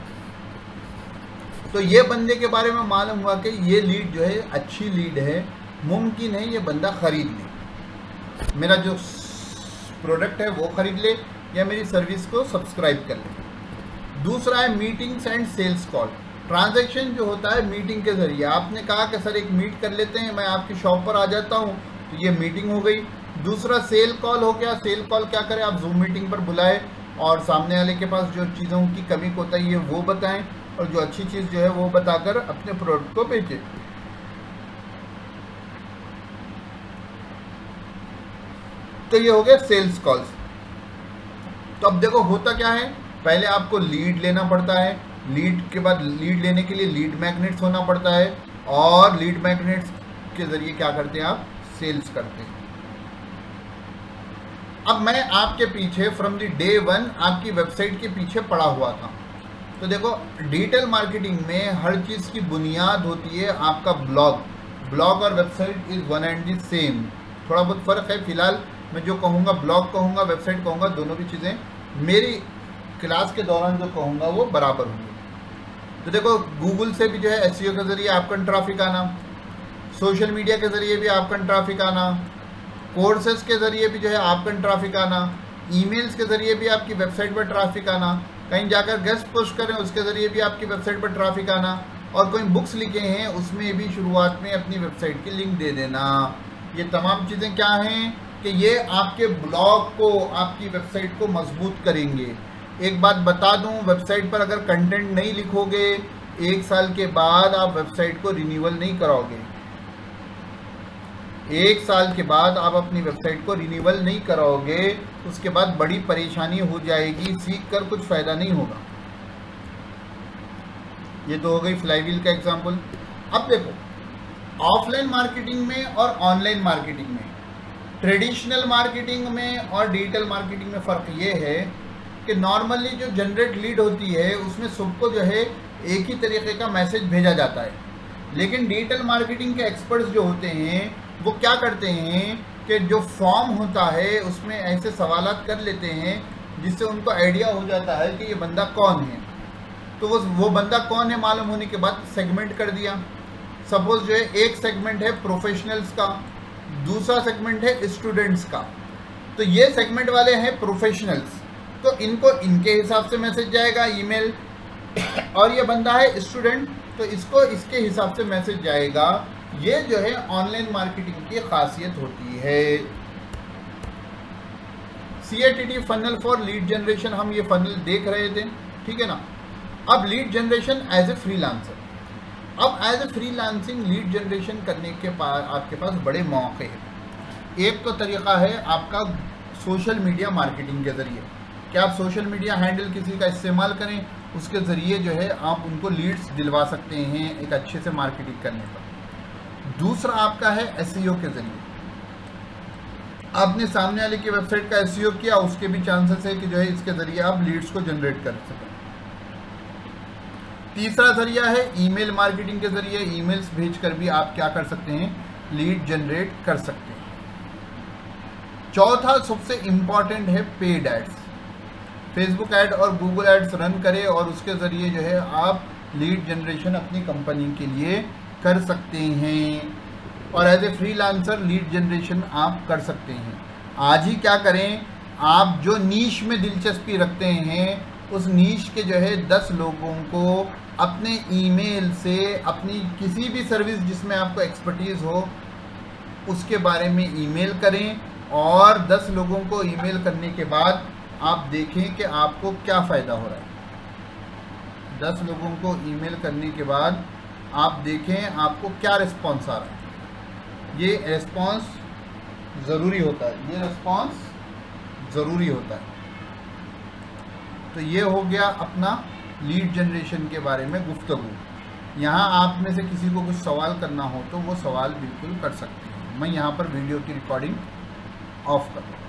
तो ये बंदे के बारे में मालूम हुआ कि ये लीड जो है अच्छी लीड है, मुमकिन है ये बंदा ख़रीद ले, मेरा जो प्रोडक्ट है वो ख़रीद ले या मेरी सर्विस को सब्सक्राइब कर ले। दूसरा है meetings and sales call. Transaction जो होता है मीटिंग के ज़रिए, आपने कहा कि सर एक मीट कर लेते हैं, मैं आपकी शॉप पर आ जाता हूँ, तो ये मीटिंग हो गई। दूसरा सेल कॉल हो गया। सेल कॉल क्या करें, आप जूम मीटिंग पर बुलाए और सामने वाले के पास जो चीज़ों की कमी कोताही है वो बताएं और जो अच्छी चीज़ जो है वो बताकर अपने प्रोडक्ट को बेचें। तो ये हो गया सेल्स कॉल्स। तो अब देखो होता क्या है, पहले आपको लीड लेना पड़ता है, लीड के बाद लीड लेने के लिए लीड मैग्नेट्स होना पड़ता है और लीड मैग्नेट्स के ज़रिए क्या करते हैं आप? सेल्स करते हैं। अब मैं आपके पीछे फ्रॉम द डे वन आपकी वेबसाइट के पीछे पड़ा हुआ था। तो देखो डिजिटल मार्केटिंग में हर चीज़ की बुनियाद होती है आपका ब्लॉग। ब्लॉग और website is one and the same, थोड़ा बहुत फ़र्क है। फिलहाल मैं जो कहूँगा ब्लॉग कहूँगा, वेबसाइट कहूँगा, दोनों भी चीज़ें मेरी क्लास के दौरान जो कहूँगा वो बराबर होंगी। तो देखो गूगल से भी जो है एसईओ के ज़रिए आपका ट्रैफिक आना, सोशल मीडिया के ज़रिए भी आपका ट्रैफिक आना, कोर्सेज के ज़रिए भी जो है आपका ट्रैफिक आना, ईमेल्स के ज़रिए भी आपकी वेबसाइट पर ट्रैफिक आना, कहीं जाकर गेस्ट पोस्ट करें उसके ज़रिए भी आपकी वेबसाइट पर ट्रैफिक आना, और कोई बुक्स लिखे हैं उसमें भी शुरुआत में अपनी वेबसाइट की लिंक दे देना। ये तमाम चीज़ें क्या हैं कि ये आपके ब्लॉग को, आपकी वेबसाइट को मजबूत करेंगे। एक बात बता दूं, वेबसाइट पर अगर कंटेंट नहीं लिखोगे, एक साल के बाद आप वेबसाइट को रिन्यूअल नहीं कराओगे। एक साल के बाद आप अपनी वेबसाइट को रिन्यूअल नहीं कराओगे, उसके बाद बड़ी परेशानी हो जाएगी, सीख कर कुछ फ़ायदा नहीं होगा। ये तो हो गई फ्लाईव्हील का एग्जाम्पल। अब देखो ऑफलाइन मार्केटिंग में और ऑनलाइन मार्केटिंग में, ट्रेडिशनल मार्केटिंग में और डिजिटल मार्केटिंग में फ़र्क ये है कि नॉर्मली जो जनरेट लीड होती है उसमें सबको जो है एक ही तरीके का मैसेज भेजा जाता है, लेकिन डिजिटल मार्केटिंग के एक्सपर्ट्स जो होते हैं वो क्या करते हैं कि जो फॉर्म होता है उसमें ऐसे सवालात कर लेते हैं जिससे उनको आइडिया हो जाता है कि ये बंदा कौन है। तो वो वो बंदा कौन है मालूम होने के बाद सेगमेंट कर दिया। सपोज जो है एक सेगमेंट है प्रोफेशनल्स का, दूसरा सेगमेंट है स्टूडेंट्स का। तो ये सेगमेंट वाले हैं प्रोफेशनल्स, तो इनको इनके हिसाब से मैसेज जाएगा ईमेल, और ये बंदा है स्टूडेंट तो इसको इसके हिसाब से मैसेज जाएगा। ये जो है ऑनलाइन मार्केटिंग की खासियत होती है। C A T T funnel for lead generation, हम ये फनल देख रहे थे, ठीक है ना। अब lead generation as a freelancer, अब as a freelancing lead generation करने के पास आपके पास बड़े मौके हैं। एक तो तरीका है आपका सोशल मीडिया मार्केटिंग के ज़रिए कि आप सोशल मीडिया हैंडल किसी का इस्तेमाल करें, उसके ज़रिए जो है आप उनको लीड्स दिलवा सकते हैं एक अच्छे से मार्केटिंग करने पर। दूसरा आपका है एसईओ के ज़रिए, आपने सामने वाले की वेबसाइट का एसईओ किया, उसके भी चांसेस है कि जो है इसके ज़रिए आप लीड्स को जनरेट कर सकें। तीसरा जरिया है ईमेल मार्केटिंग के ज़रिए, ईमेल्स भेजकर भी आप क्या कर सकते हैं, लीड जनरेट कर सकते हैं। चौथा सबसे इम्पॉर्टेंट है पेड एड्स, फेसबुक ऐड और गूगल एड्स रन करें और उसके ज़रिए जो है आप लीड जनरेशन अपनी कंपनी के लिए कर सकते हैं और as a freelancer lead generation आप कर सकते हैं। आज ही क्या करें, आप जो नीश में दिलचस्पी रखते हैं उस नीश के जो है दस लोगों को अपने ईमेल से अपनी किसी भी सर्विस जिसमें आपको एक्सपर्टीज़ हो उसके बारे में ईमेल करें और दस लोगों को ईमेल करने के बाद आप देखें कि आपको क्या फ़ायदा हो रहा है। दस लोगों को ईमेल करने के बाद आप देखें आपको क्या रिस्पॉन्स आ रहा है। ये रिस्पॉन्स ज़रूरी होता है, ये रिस्पॉन्स ज़रूरी होता है। तो ये हो गया अपना लीड जनरेशन के बारे में गुफ्तगू। यहाँ आप में से किसी को कुछ सवाल करना हो तो वो सवाल बिल्कुल कर सकते हैं। मैं यहाँ पर वीडियो की रिकॉर्डिंग ऑफ कर दूँ।